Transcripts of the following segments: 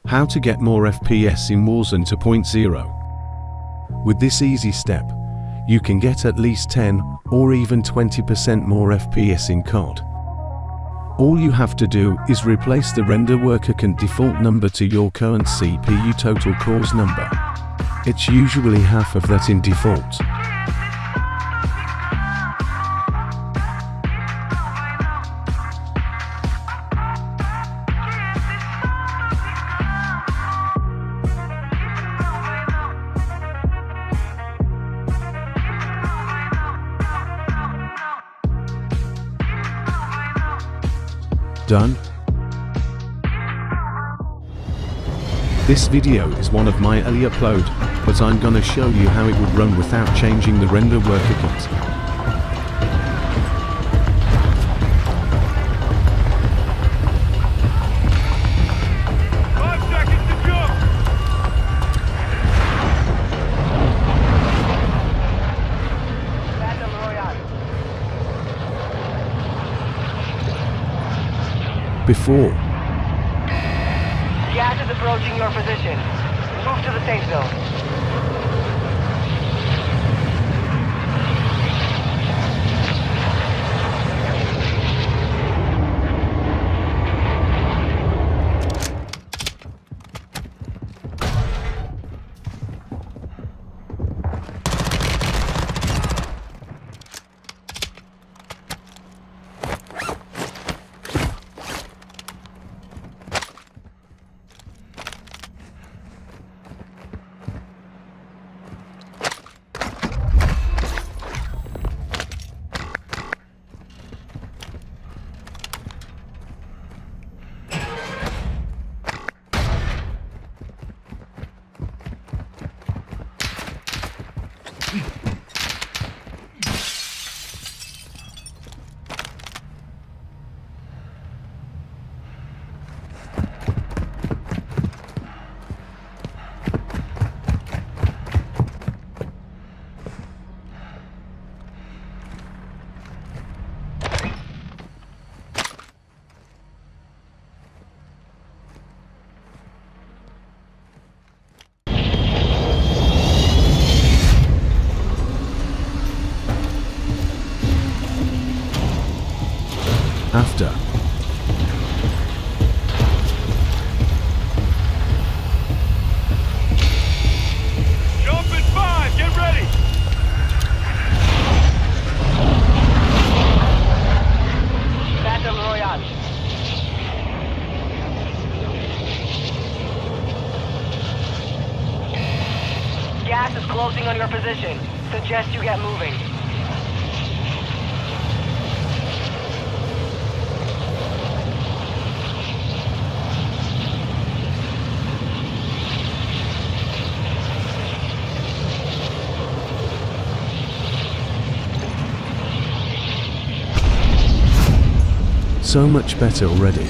How to get more FPS in Warzone 2.0. With this easy step, you can get at least 10 or even 20% more FPS in COD. All you have to do is replace the render worker count default number to your current CPU total cores number. It's usually half of that in default. Done? This video is one of my early upload, but I'm gonna show you how it would run without changing the render worker count. Before. Gas is approaching your position. Move to the safe zone. After. Jump in 5, get ready! Battle Royale. Gas is closing on your position. Suggest you get moving. So much better already.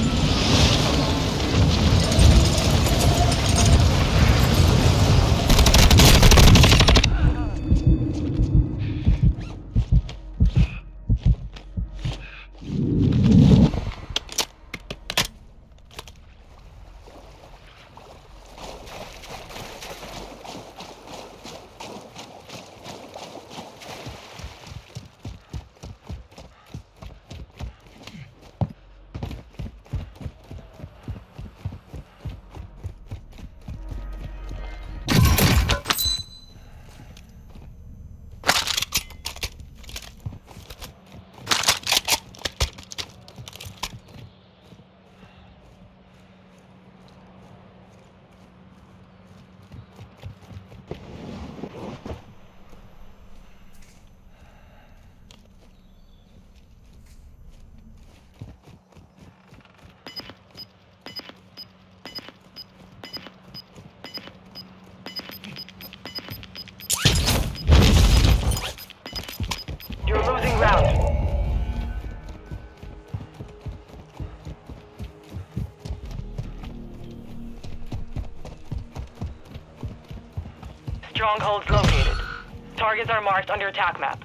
Strongholds located. Targets are marked on your attack map.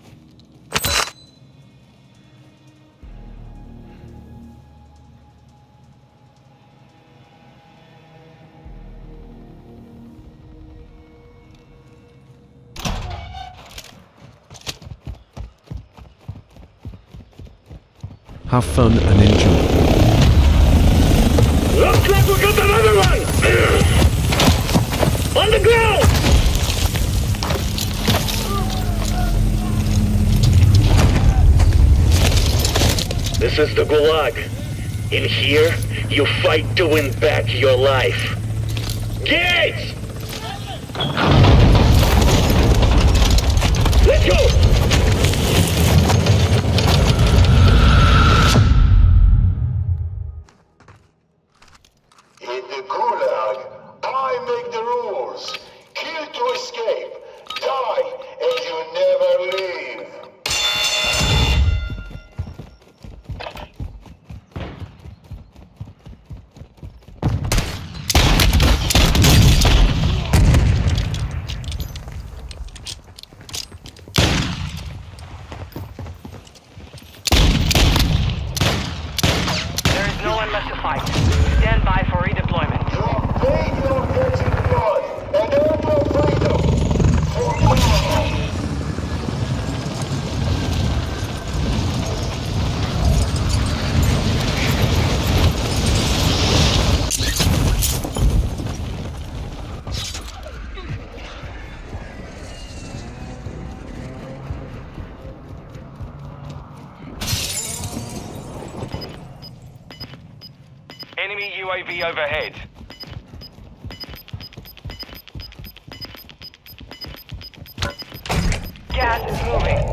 Have fun and enjoy. Looks like we got another one! On the ground! This is the Gulag. In here, you fight to win back your life. Gates! Let's go! In the Gulag, I make the rules. Kill to escape. Die and you never leave. There is no one left to fight. Stand by for redeployment. Your pain will get in blood and earn your freedom. For now. Enemy UAV overhead. Gas is moving.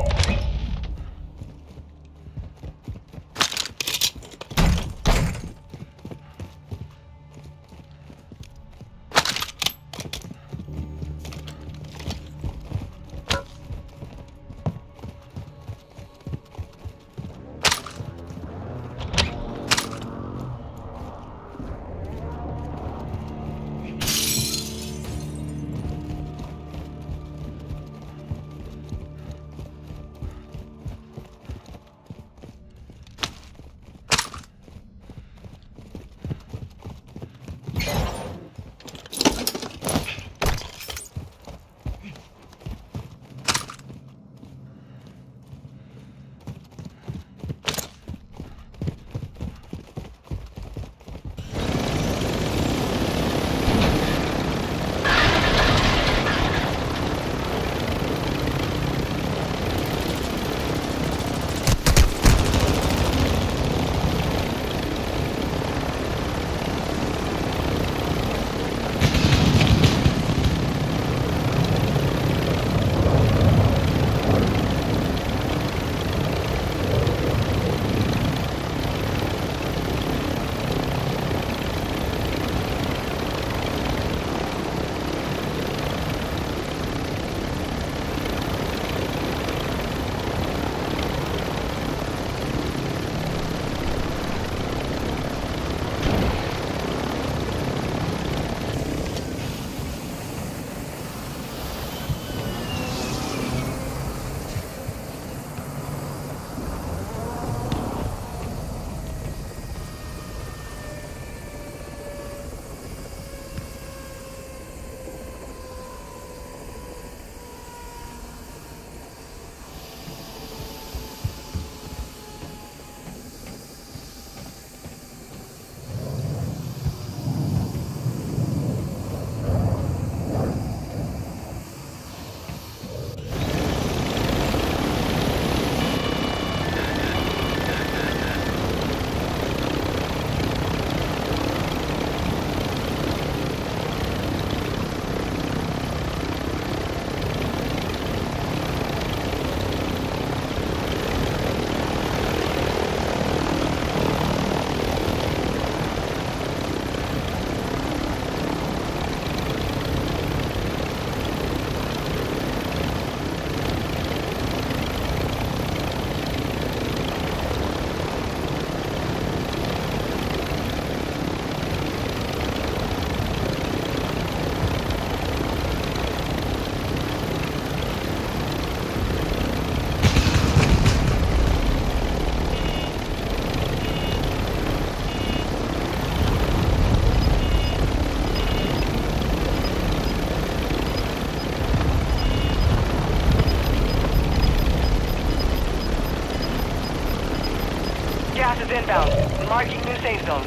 Marking new safe zone.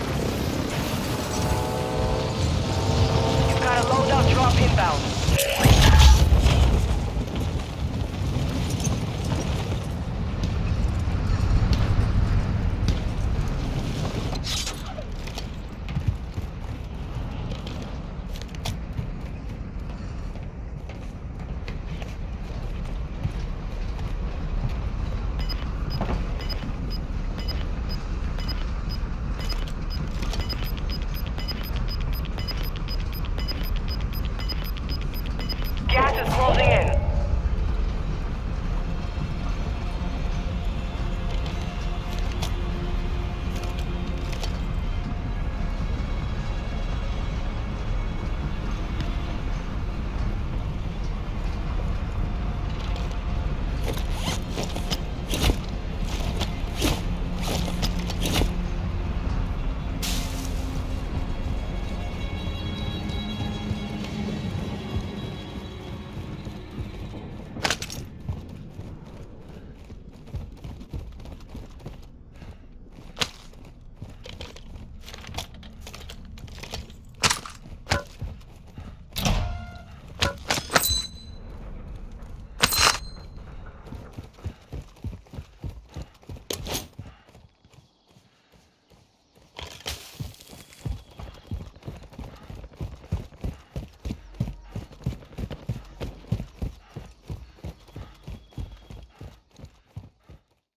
Got a loadout drop inbound.